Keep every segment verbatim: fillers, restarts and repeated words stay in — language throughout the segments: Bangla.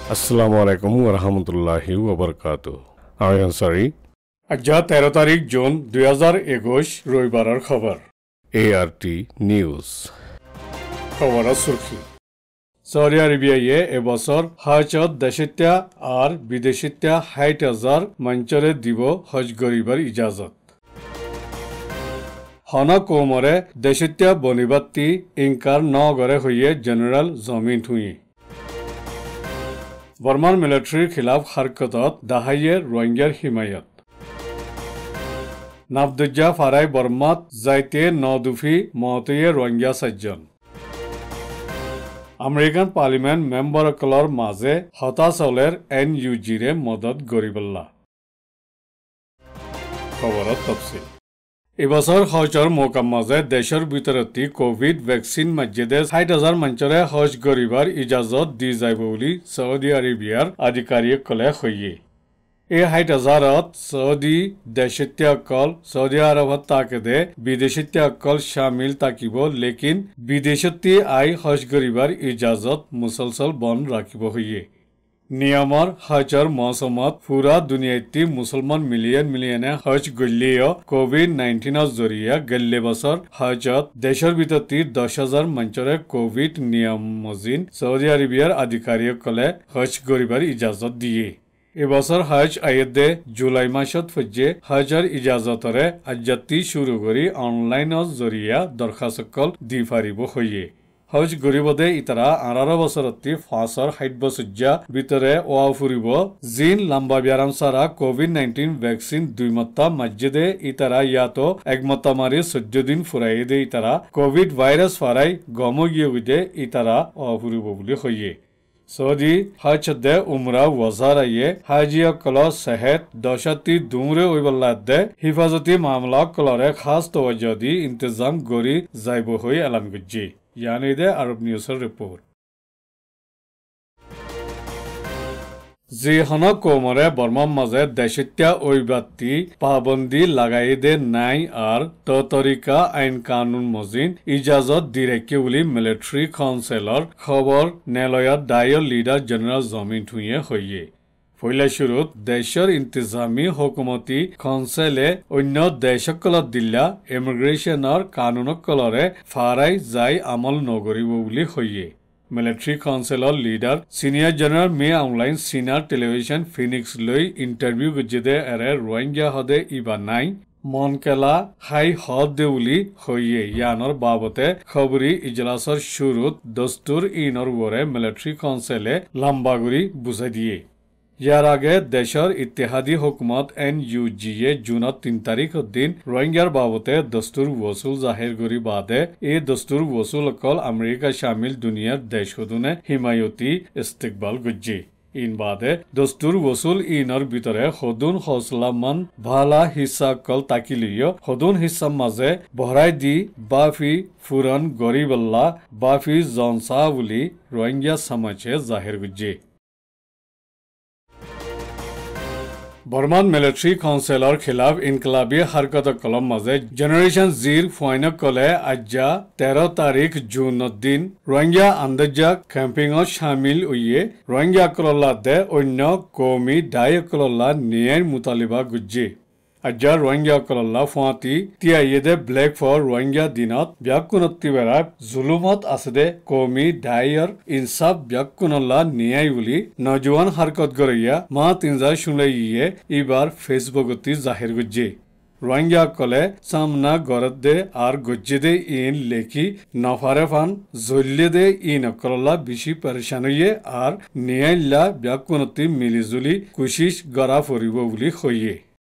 আসসালামু আলাইকুম ওয়া রাহমাতুল্লাহি ওয়া বারাকাতুহু। আমি আনসারী। আজ তেরো তারিখ জুন দুই হাজার একুশ রবিবারের খবর। এ আর টি নিউজ খবরের সুরখি। সৌদি আরবিয়ায় এবছর হজত দেশিত্যা আর বিদেশিত্যা ষাট হাজার মঞ্চরে দিব হজ গরিবার ইজাজত। হন কৌমরে দেশিত্যা বনিবাত্তি ইনকার নগরে হইয়ে জেনারেল জমিন ঠুই। বর্মান মিলিটারির খিলাফ হারকতত দাহাইয়ে রোহিঙ্গার হিমায়ত। নাবদুজ্জা ফারাই বর্মাত যাইতে নদুফি মহতয়ে রোহিঙ্গা সাতজন। আমেরিকান পার্লিমেন্ট মেম্বারসকলৰ মাঝে হতাশলের এন ইউ জিরে মদত গরিবল্লা। খবরত তফসিল। এবছর হজর মৌকার মাঝে দেশের ভিতরতি কোভিড ভ্যাকসিন মাঝে ষাট হাজার মঞ্চরে হজ গরিবার ইজাজত দি যাইব বলে সৌদি আরবিয়ার আধিকারিকসকলে কয়ে। এই ষাট হাজারত সৌদি দেশিত্যসকল সৌদি আরবত তাকেদে বিদেশিত্যসকল শামিল থাকিব, লেকিন বিদেশতি আই হজ গরিবার ইজাজত মুসলসল বন্ধ রাখিব হইয়ে। নিয়মৰ হজৰ মৌসুমত পুৰা দুনিয়াতি মুছলমান মিলিয়ন মিলিয়নে হজ গল্লিও কোভিড নাইন্টিনৰ জৰিয়া গেল্লে বছৰ হজত দেশৰ ভিতৰতি দশ হাজাৰ মঞ্চৰে কোভিড নিয়ম মজিন সৌদি আৰবিয়াৰ আধিকাৰিকসকলে হজ গৰিবাৰ ইজাজত দিয়ে। এবছৰ হজ আয়দে জুলাই মাসত ফজ্জে হজৰ ইজাজতৰে আজাতি শুরু কৰি অনলাইনৰ জৰিয়া দৰখাস্তসকল দি পাৰিব হইয়ে। হজ গরিবদে ইতারা আঠারো বছরতি ফাঁসর ষাট বছর ভিতরে ওয়া ফুরিব জিন লম্বা ব্যারাম সারা কোভিড নাইন্টিন ভ্যাকসিন দুই মত্তা মসজিদে ইতারা ইয়াতো একমত্তা মারি চোদ্দ দিন ফুরাই দে ইতারা কোভিড ভাইরাস ফারাই গম গিয়ে ইতারা ওয়া ফুরিব বলে হইয়ে। সৌদি হজ দে উমরা ওয়াজারাইয়ে হাজিয়া কল সেহেত দশাতি দুমরে ওইবল্লা দে হিফাজতি মামলা কলরে খাস তওয়াজ্জো দি ইন্তজাম গরি যাইব হই এলান গজ্জি। यानी दे अरब न्यूज़र रिपोर्ट। जिहन कोमरे बर्मार मजे देशित्या ओइबात्ती पाबंदी लगाई दे नाई आर तो तरीका आईन कानून मजिन इजाजत दिरेके उली मिलिट्री काउंसिलर खबर नेलयत दायर लीडर जनरल जमीन ठुइये होइये। पहले शुरुत देशर इंतजामी हुकुमती काउंसिले अन्य देशসকলত दिल्ला इमिग्रेशनर कानूनসকলरे फाराई जाय আমল নগৰিব বুলি হইয়ে। Military councillor leader senior general मे ऑनलाइन सिनार टेलीविजन फिनिक्स লৈ इंटरव्यू গজিদে এৰে রোহিঙ্গা হদে ইবা নাই মন কেলা হাই হদ দে বুলি হইয়ে। ইয়ানৰ বাবতে খবরি ইজলাসৰ শুরুত দস্তুর ইনৰ ওরে मिलिट्री काउंसिले লম্বাগুৰি বুঝাই দিয়ে। ইয়ার আগে দেশের ইত্তেহাদি হুকুমত এন ইউ জিয়ে জুনত তিন তারিখ দিন রোহিঙ্গার বাবতে দস্তুর ওসুল জাহির করি বাদে এই দস্তুর ওসুল অকল আমেরিকা শামিল দুনিয়ার দেশ হদুনে হিমায়তি ইস্তেকবাল গজ্জি। ইন বাদে দস্তুর ওসুল ইনর ভিতরে হদুন হসলামান ভালা হিসা কল তাকিলিও হদুন হিসা মাঝে ভরাই দি বাফি ফুরন গরিবল্লা বাফি জনসা বুলি রোহিঙ্গা সমাজে জাহির গজ্জি। बर्मान मिलिट्री काउंसिलर खिलाफ इनकलाबी हरकत कलम मजे जनरेशन जीर फाइनक कले आज्जा तेरह तारीख जून दिन रोहिंग्या अंदजा कैंपिंग शामिल हुए रोहिंग्या कलला दे अन्य कौमी दाय कलला न्याय मुतालिबा गुज्जी। আজ্জা রোহিঙ্গাসকললা ফুৱাতি তিয়াইদে ব্লেক ফৰ রোহিঙ্গা দিনত ব্যাকুণত্তি বেৰা জুলুমত আছে দে কৌমি দায়ৰ ইনসাফ ব্যাকুণলা ন্যায় বুলি নজওয়ান হাৰকত গৰিয়া মা তিনজা শুনাইয়ে এইবাৰ ফেসবুকতি জাহিৰ গজ্জি। রোহিঙ্গাসকলে সামনা গরত দে আর গজ্জি দে ইন লেখি নফারে ফান জল্লে দে ইন অকললা বেশি পরেশান হইয়ে আর ন্যায়লা ব্যাকুণত্তি মিলিজুলি কোশিশ গৰা ফুৰিব বুলি কয়ে।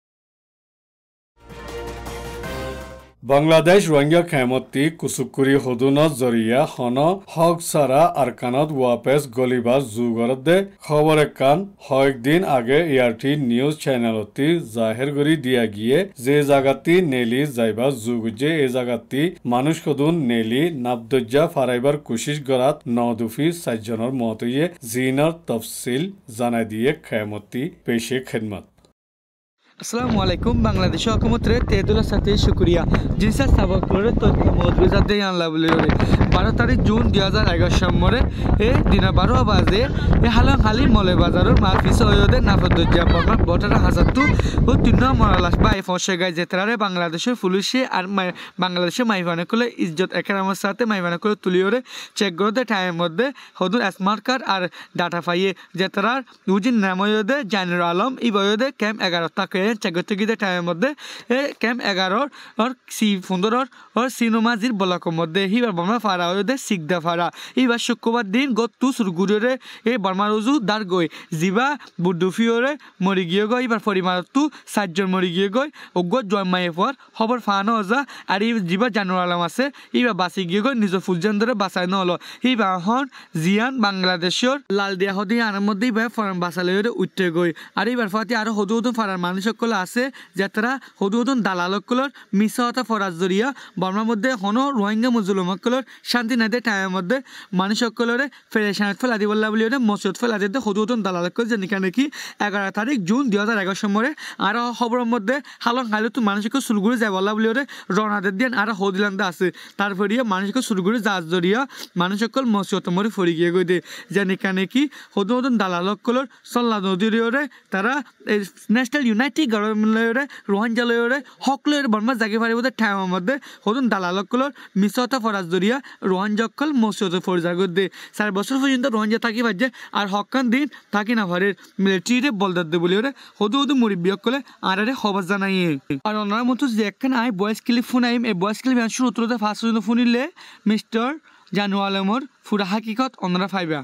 বাংলাদেশ রোহিঙ্গা খেমতি কুচুকুরি হদুনত জরিয়া হন হক সারা আরকানত ওয়াপেস গলিবার যুগরত দে খবর কান কয়েকদিন আগে ইয়ারটি নিউজ চ্যানেলতি জাহের করি দিয়া গিয়ে যে জায়গাতি নেলি যাইবা যুগুজে এ জায়গাতি মানুষ হদুন নেলি নাবদজ্জা ফারাইবার কোশিশ গরাত নদুফি সাতজনের মতয়ে জিনার তফসিল জানাই দিয়ে খেমতি পেশে খেদমত। আসসালামু আলাইকুম। বাংলাদেশ হকুমতরে তেদুলের সাথে শুক্রিয়া জিনিসের সাবক করে তথ্য মদবিজাত দিয়ে আনলা বলে বারো তারিখ জুন দুই হাজার এগারো সম্মরে এ দিনা বারো বাজে এ হালং হালি মলে বাজারের মাহফিস হয়ে নাফদুজ্জা বর্মা বটারা হাজারতু ও তিন মরালাস বা এই ফসে গায়ে যেতারে বাংলাদেশের পুলিশে আর বাংলাদেশের মাইভানে করলে ইজ্জত একেরামের সাথে মাইভানে করে তুলিওরে চেক করতে টাইমের মধ্যে হদুন স্মার্ট কার্ড আর ডাটা পাইয়ে যেতারার উজিন নাময়দে জাইনুর আলম ই বয়দে ক্যাম্প এগারো তাকে চেক করতে গিয়ে টাইমের মধ্যে এ ক্যাম্প এগারোর ওর সি ফুন্দরর ওর সিনোমাজির ব্লকের মধ্যে হিবার বর্মা ফাড়া হয়ে শিকদা ফাড়া এইবার শুক্রবার দিন গতু সুরগুরে এই বর্মা রজু দার গই জিবা বুডুফিওরে মরি গিয়ে গই এবার পরিমারতু সাতজন মরি গিয়ে গই অজ্ঞ জন্মাইয়ে পর খবর ফানো যা আর এই জিবা জানুর আলম আছে এইবার বাঁচি গিয়ে গই নিজ ফুলজান ধরে বাঁচাই নহলো এইবার হন জিয়ান বাংলাদেশের লাল দিয়া হদি আনার মধ্যে এইবার ফরান বাঁচালে উঠতে গই আর এইবার ফাতে আরো হদু হদুন ফাড়ার মানুষ সকল আছে যারা হদু হদুন দালালকলর মিশাওয়াতা ফরাজ জরিয়া বর্মার মধ্যে হন রোহিঙ্গা মুজলুমকলর শান্তি নাইতে টাইমের মধ্যে মানুষ সকলরে ফেরেশানাত ফেলা দিবল্লা বলি মসজিদ ফেলা দিতে হদু হদুন দালালকল যে নিকা নাকি এগারো তারিখ জুন দুই হাজার এগারো সময় আর খবরের মধ্যে হালং হাইলু মানুষকে সুরগুড়ি যায় বল্লা বলি রনাদের দিন আর হদিলান্দা আছে তারপরে মানুষকে সুরগুড়ি জাহাজ জরিয়া মানুষ সকল মসজিদ মরে ফরি গিয়ে গই দে যে নিকা নাকি হদু হদুন দালালকলর সল্লা নদীরে তারা ন্যাশনাল ইউনাইটেড গভর্নমেন্ট রোহিঙ্গা লয়রে হক লয়ের বর্মা জাগে ফারি বোধ টাইমের মধ্যে হদুন দালালকলর মিশাওতা ফরাজ জরিয়া রোহিঙ্গাকল মসজিদে ফরজা গই দে চার বছর পর্যন্ত রোহিঙ্গা থাকি ভাজ্যে আর হকান দিন থাকি না ভারের মিলিটারিরে বলদার দে বলি ওরে হদু হদু মুরিবিয়কলে আর আরে খবর জানাইয়ে আর ওনার মতো যে একখান আই ভয়েস ক্লিপ ফোন আইম এই ভয়েস ক্লিপ শুরু উত্তরতে ফার্স্ট পর্যন্ত ফোনিলে মিস্টার জানু আলমর ফুরা হাকিকত ওনারা ফাইবা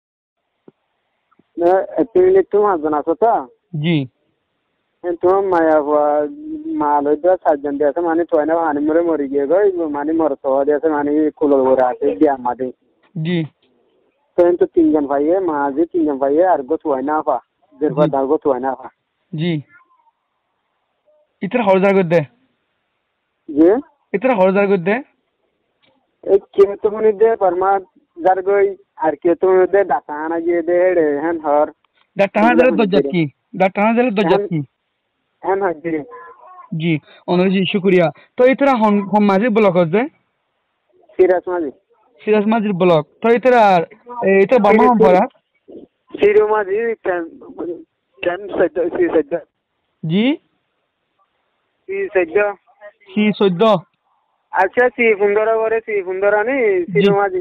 তুমি তোমার জানা তো জি তোমার মায়া মাল হইতে সাতজন দিয়ে আছে মানে ছয় না হানি মরে মরি গিয়ে গই মানে মর তো দিয়ে আছে মানে কুলো করে আছে দিয়া মাদে জি তো তিনজন ভাইয়ে মাঝে তিনজন ভাইয়ে আর গো ছয় না পা দেড় দার গো ছয় না পা জি ইতরা হরদার গদে জি ইতরা হরদার গদে এই কে তো মনে দে পরমা যার গই আর কে তো মনে দে ডাটানা গিয়ে দে রে হ্যান হর ডাটানা দে দজ্জাত কি ডাটানা দে দজ্জাত কি হ্যান হর জি জি অনর জি শুকরিয়া তো ইতরা হন মাঝে ব্লক আছে সিরাজ মাঝে সিরাজ মাঝির ব্লক তো ইতরা এটা বর্মা পড়া সিরো মাঝি কেন কেন সদ্য সি সদ্য জি সি সদ্য সি সদ্য আচ্ছা সি সুন্দর করে সি সুন্দর আনি সিরো মাঝি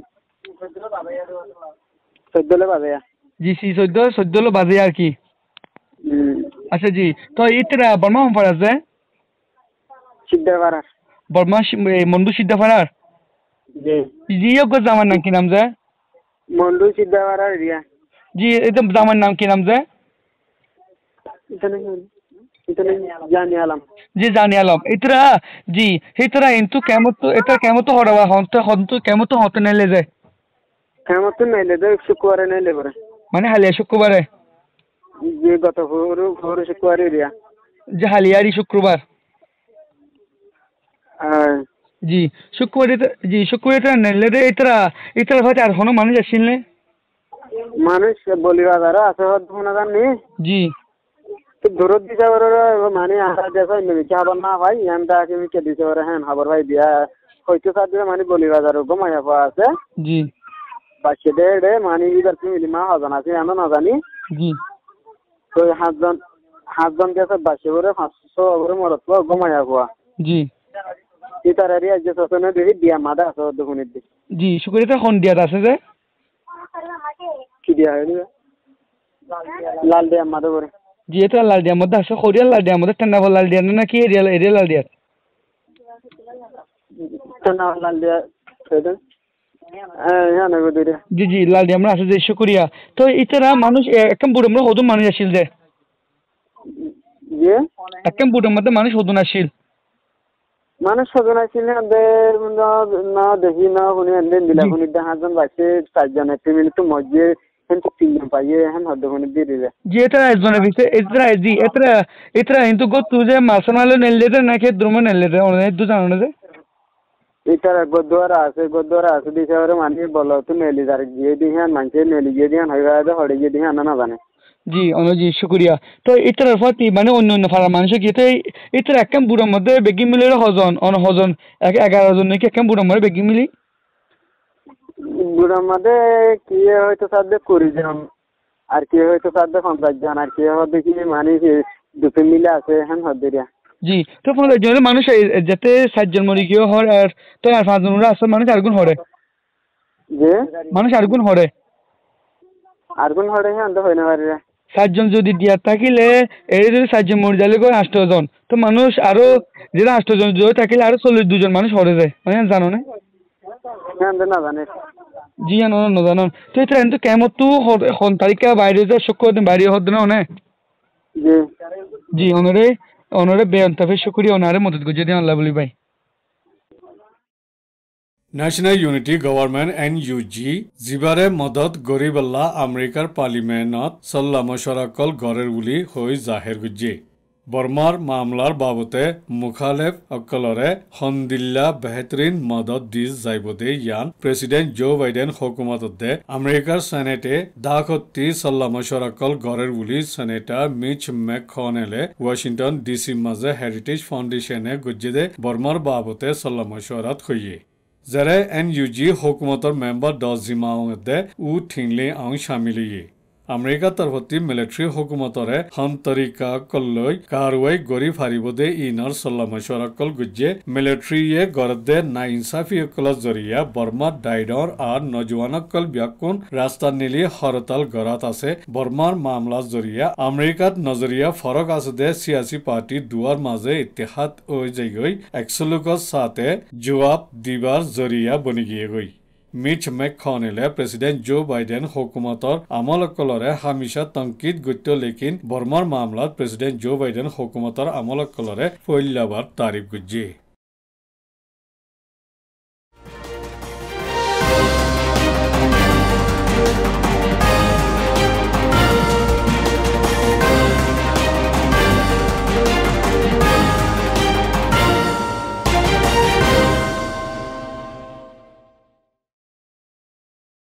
সদ্যলে বাজে জি সি সদ্য সদ্যলে বাজে আর কি আচ্ছা জি তো ইতরা বর্মা পড়া আছে সিদ্ধাপাড়া বর্মা মন্ডু সিদ্ধাপাড়ার জি জি ওগো জামার নাম কি নাম যে মন্ডু সিদ্ধাপাড়া রিয়া জি এটা জামার নাম কি নাম যে ইতনে ইতনে জানি আলম জি জানি আলম ইতরা জি ইতরা কিন্তু কেমন তো এটা কেমন তো হড়া হন্ত হন্ত কেমন তো হতে নেলে যায় কেমন তো নেলে দে শুক্রবারে নেলে পরে মানে হালিয়া শুক্রবারে যে গত ভোর ভোর শুক্রবারে রিয়া যে হালিয়ারি শুক্রবার হ্যাঁ জি শুক্রবারে জি শুক্রবারে নেলে রে ইতরা ইতরা ভাই আর হনো মানুষ আসিল মানুষ বলিবা দারা আছে হদ না জানি জি তো দূরত দিতে পারে মানে আরা দেখাই নেবে কি হবে না ভাই এমটা কি কে দিতে পারে হ্যাঁ খবর ভাই দিয়া হয়তো সাথে মানে বলিবা দারো ঘুমাইয়া পা আছে জি বাচ্চা দে রে মানে ইদার ফ্যামিলি মা হজন আছে এমন না জানি জি তো হাতজন হাতজন দিয়ে বাচ্চা করে পাঁচশো করে মরত ঘুমাইয়া পা জি ইতার এরিয়া যে সসনে দেখি দিয়া মাদা আছে দোকানের দিকে জি শুক্রবারে কোন দিয়া আছে যে কি দিয়া হইলো লাল দিয়া মাদা করে জি এটা লাল দিয়ার মধ্যে আছে খরিয়াল লাল দিয়ার মধ্যে ঠান্ডা লাল দিয়া না কি এরিয়া এরিয়া লাল দিয়া ঠান্ডা লাল দিয়া সেটা হ্যাঁ হ্যাঁ না গদিরে জি জি লাল দিয়া আমরা আছে যে শুকরিয়া তো ইতরা মানুষ একদম বুড়ো আমরা হদু মানুষ আসিল যে যে একদম বুড়োর মধ্যে মানুষ হদু আসিল মানুষ সজন আসিল আমাদের না দেখি না উনি এনে দিলা উনি হাজার বাইশে চারজন একটি মিনিট তো মজে কিন্তু তিনজন পাইয়ে হ্যাঁ হদ উনি দিয়ে দিলে যে এটা একজনের ভিতরে এতরা জি এতরা এতরা কিন্তু গো তুই মাসনালে নেলে না কে দ্রুম নেলে অনেক দু জানো যে এটার গোদ্বারা আছে গোদ্বারা আছে দিশারে মানে বলো তো নেলি যার গিয়ে দিহান মানছে নেলি গিয়ে দিহান হইবা হড়ে গিয়ে দিহান না জানে জি অনুজি শুকরিয়া তো এটার ফাতি মানে অন্য অন্য ফারা মানুষ গিয়ে এটার একদম বুড়োর মধ্যে বেগি মিলে হজন অন হজন এগারো জন নাকি একদম বুড়োর মধ্যে বেগি মিলি বুড়ার মধ্যে কি হয়তো সাথে কুড়ি জন আর কি হয়তো সাথে পঞ্চাশ জন আর কি হবে কি মানে দুটো মিলে আছে হ্যাঁ হদ্দিয়া জি তো পঞ্চাশ জনের মানুষ যাতে সাতজন মরি গিয়ে হর আর তো আর পাঁচজন ওরা আসলে মানুষ আরগুন হরে যে মানুষ আরগুন হরে আরগুন হরে হ্যাঁ তো হয় না পারে সাতজন যদি দিয়া থাকিলে এই যদি সাতজন মরে যালে করে আটজন তো মানুষ আরো যেটা আটজন যদি থাকিলে আরো চল্লিশ দুজন মানুষ হরে যায় মানে জানো না হ্যাঁ না জানে জি জানো না জানো তো এটা কিন্তু কেমন তো এখন তারিখে বাইরে যে শুক্রবার বাইরে হদ না অনে জি জি অনরে অনরে বেয়ন্তাফে শুকরিয়া অনারে মদত গজে দিয়ে আল্লাহ বলি ভাই national unity government N U G জিবারে মদত গরিবাল্লা আমেরিকার পার্লিমেন্টত সল্লা মশরাকল গড়ের বুলি হৈ জাহের গুজে বর্মার মামলার বাবতে মুখালেফ অকলরে হন্দিল্লা বেহতরিন মদত দিস যাইবদে ইয়ান প্রেসিডেন্ট জো বাইডেন হুকুমততে আমেরিকার সেনেটে দাখত্তি সল্লা মশরাকল গড়ের বুলি সেনেটার মিচ ম্যাককনেলে ওয়াশিংটন ডিসি মাঝে হেরিটেজ ফাউন্ডেশনে গুজে বর্মার বাবতে সল্লা মশরাত হইয়ে जरे एन यू जी हुकूमतर मेंबर दस जिमाओंगे उ ठिंगले आंग शामिलिये अमेरिका तरफती मिलिट्री हुकूमतरे हम तरीका कल्लय कारवाई गरी फारिबदे इनर सल्ला मशवरा कल गुज्जे मिलिट्री ये गरदे नाइंसाफी कल जरिया बर्मा डाइडर और नौजवान कल ब्याकुन रास्ता नीली हड़ताल गरात आसे बर्मार मामला जरिया अमेरिका नजरिया फरक आसे दे सियासी पार्टी दुआर माजे इत्तेहाद हो जाएगी एक्सलुक साथे जवाब दीवार जरिया बनी गई मिच मैककनेले प्रेसिडेंट जो बाइडेन हुकूमतर আমলকলরে হামিশা তংকিত গত্য লেকিন বর্মার মামলাত প্রেসিডেন্ট জো বাইডেন হুকুমতৰ আমলকলরে পহিলাবাৰ তারিফ গুজে